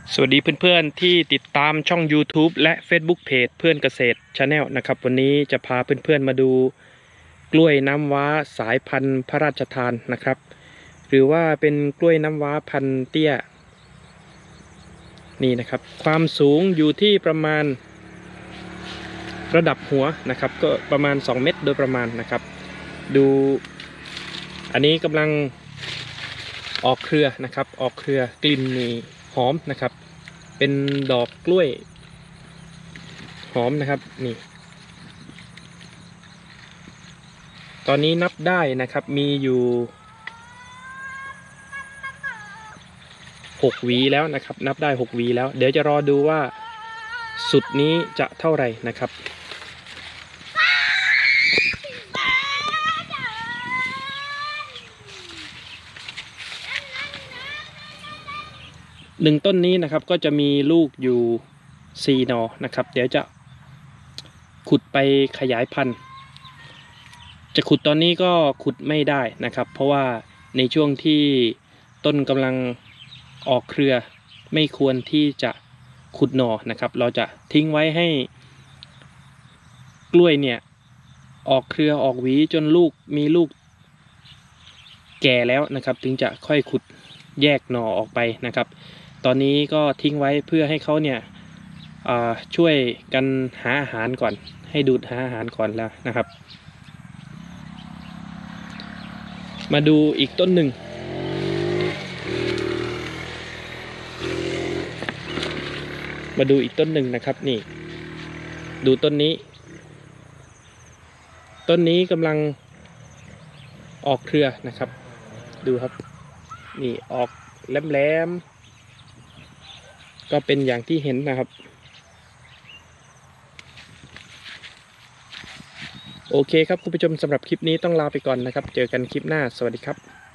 สวัสดีเพื่อนๆที่ติดตามช่อง YouTube และ Facebook Page เพื่อนเกษตร Channel นะครับวันนี้จะพาเพื่อนๆมาดูกล้วยน้ำว้าสายพันธุ์พระราชทานนะครับหรือว่าเป็นกล้วยน้ำว้าพันธุ์เตี้ยนี่นะครับความสูงอยู่ที่ประมาณระดับหัวนะครับก็ประมาณ2 เมตรโดยประมาณนะครับดูอันนี้กำลังออกเครือนะครับออกเครือกลิ่นนี่หอมนะครับเป็นดอกกล้วยหอมนะครับนี่ตอนนี้นับได้นะครับมีอยู่6 หวีแล้วนะครับนับได้6 หวีแล้วเดี๋ยวจะรอดูว่าสุดนี้จะเท่าไหร่นะครับ1 ต้นนี้นะครับก็จะมีลูกอยู่4 หน่อนะครับเดี๋ยวจะขุดไปขยายพันธุ์จะขุดตอนนี้ก็ขุดไม่ได้นะครับเพราะว่าในช่วงที่ต้นกำลังออกเครือไม่ควรที่จะขุดหน่อนะครับเราจะทิ้งไว้ให้กล้วยเนี่ยออกเครือออกหวีจนมีลูกแก่แล้วนะครับถึงจะค่อยขุดแยกหน่อออกไปนะครับตอนนี้ก็ทิ้งไว้เพื่อให้เขาเนี่ยช่วยกันหาอาหารก่อนให้ดูดหาอาหารก่อนแล้วนะครับมาดูอีกต้นหนึ่งนะครับนี่ดูต้นนี้กำลังออกเครือนะครับดูครับนี่ออกแหลมๆก็เป็นอย่างที่เห็นนะครับโอเคครับคุณผู้ชมสำหรับคลิปนี้ต้องลาไปก่อนนะครับเจอกันคลิปหน้าสวัสดีครับ